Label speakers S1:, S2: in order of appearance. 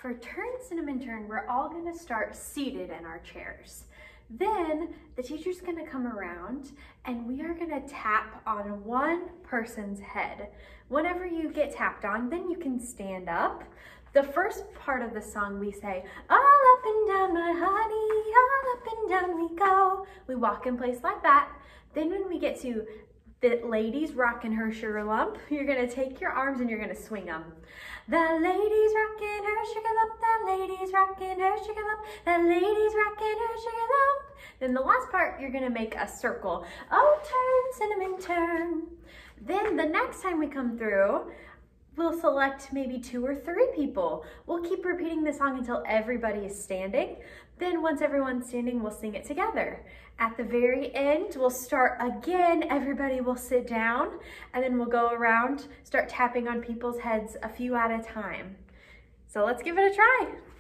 S1: for turn cinnamon turn, we're all gonna start seated in our chairs. Then the teacher's gonna come around and we are gonna tap on one person's head. Whenever you get tapped on, then you can stand up. The first part of the song we say, all up and down my honey, all up and down we go. We walk in place like that. Then when we get to the lady's rockin' her sugar lump, you're gonna take your arms and you're gonna swing them. The lady's rockin' her sugar lump, the lady's rockin' her sugar lump, the lady's rockin' her sugar lump. Then the last part, you're gonna make a circle. Oh, turn, cinnamon, turn. Then the next time we come through, we'll select maybe 2 or 3 people. We'll keep repeating the song until everybody is standing. Then once everyone's standing, we'll sing it together. At the very end, we'll start again. Everybody will sit down and then we'll go around, start tapping on people's heads a few at a time. So let's give it a try.